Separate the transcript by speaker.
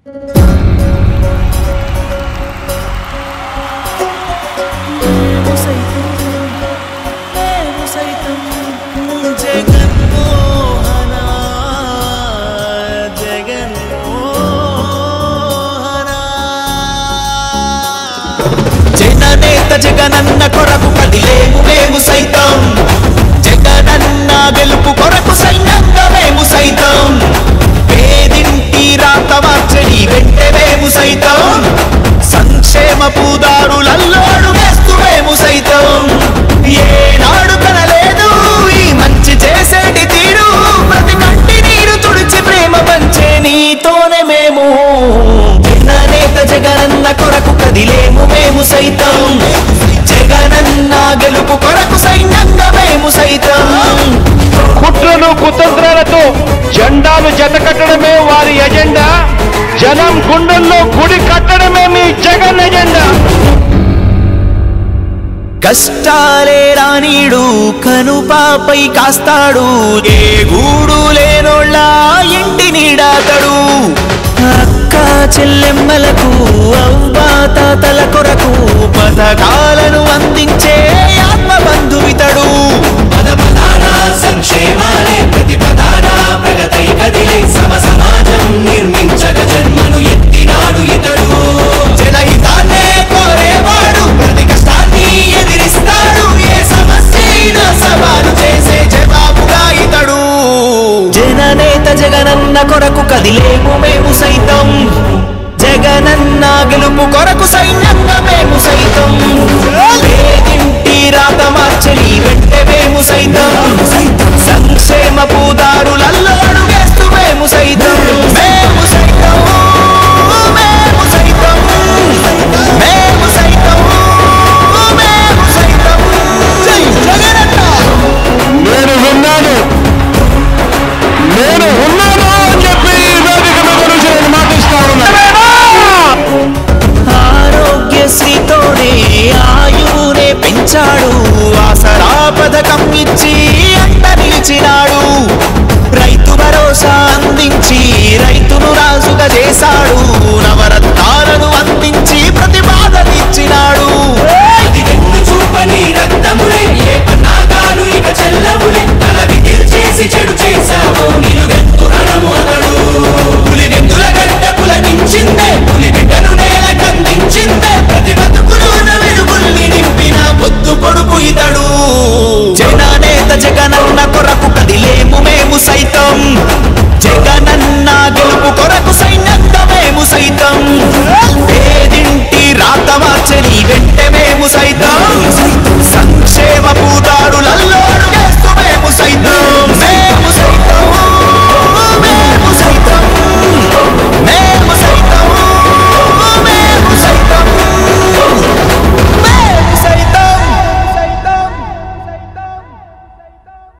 Speaker 1: జగనన్న కొరకు కదిలేము మేము సైతం, జగనన్న గెలుపు కొరకు సైన్యంగా మేము సైతం, పేదింటి రాత మార్చడి వెంటే మేము సైతం, సంక్షేమ పూదారులలో అడుగేస్తూ మేము సైతం, ఏనాడు కనలేదు ఈ మంచి చేసేటి తీరు, ప్రతి కంటి నీరు తుడిచి ప్రేమ పంచే నీతోనే మేము, జననేత జగనన్న కొరకు కదిలేము మేము సైతం, జగనన్న గెలుపు కొరకు సైన్యంగా మేము సైతం.
Speaker 2: కుట్రలు కుతంత్రాలతో జెండాలు జతకట్టడమే వారి ఎజెండా, జనం గుండెల్లో గుడి కట్టడమే మీ జగన్ ఎజెండా.
Speaker 1: కష్టాలే రానీడు కనుపాపై కాస్తాడు, ఏ గూడు లేనోళ్ళ ఇంటి నీడాతడు, అక్క చెల్లెమ్మలకు అవ్వా తాతల కొరకు పథకాలను అందించే ఆత్మ బంధువితడు, సంక్షేమాలే ప్రతి పదాన ప్రగతై కదిలే సమ సమాజం నిర్మించగ జన్మను ఎత్తినాడు ఇతడు, జనహితాన్నే కోరేవాడు ప్రతి కష్టాన్ని ఎదిరిస్తాడు, ఏ సమస్యైనా సవాలు చేసే జవాబుగా ఇతడు, జననేత జగనన్న కొరకు కదిలేము మేము సైతం, జగనన్న గెలుపు కొరకు సైన్యంగా మేము సైతం, పేదింటి రాత మార్చలి వెంటే మేము సైతం, సంక్షేమ పూదారులలో అడుగేస్తూ మేము సైతం.